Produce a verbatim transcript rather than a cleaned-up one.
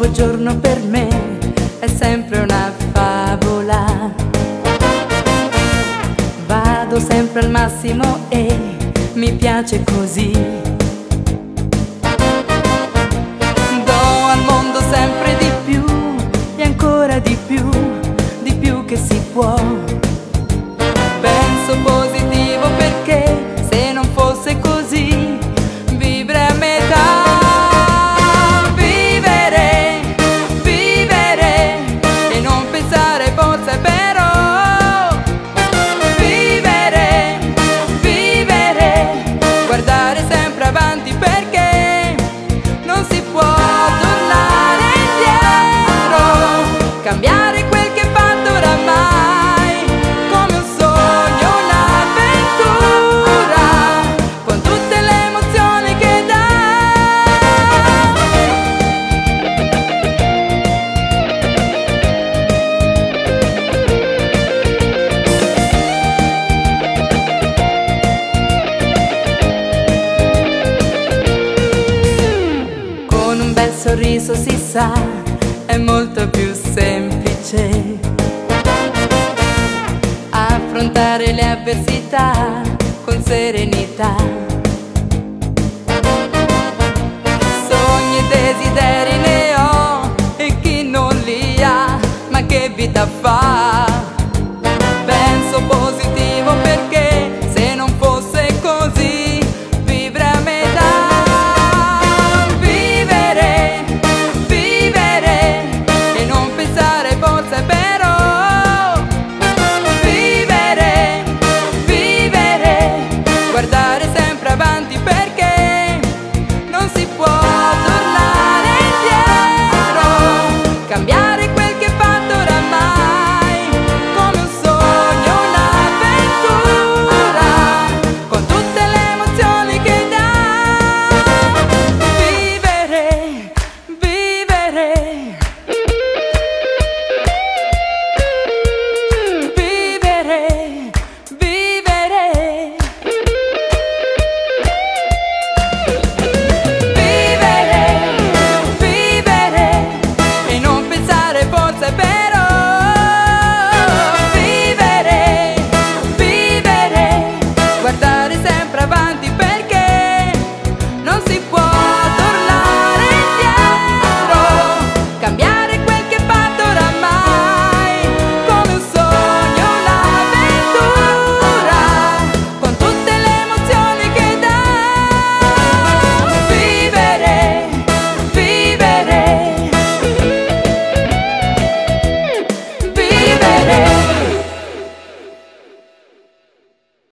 nuovo giorno per me è sempre una favola. Vado sempre al massimo e mi piace così. Do al mondo sempre di più e ancora di più, di più che si può. Penso positivo perché se non fosse così vivere a metà. Cambiare quel che fatto oramai, come un sogno, un'avventura, con tutte le emozioni che dà. Con un bel sorriso si sa, è molto più semplice affrontare le avversità con serenità. Sogni e desideri ne ho e chi non li ha, ma che vita fa?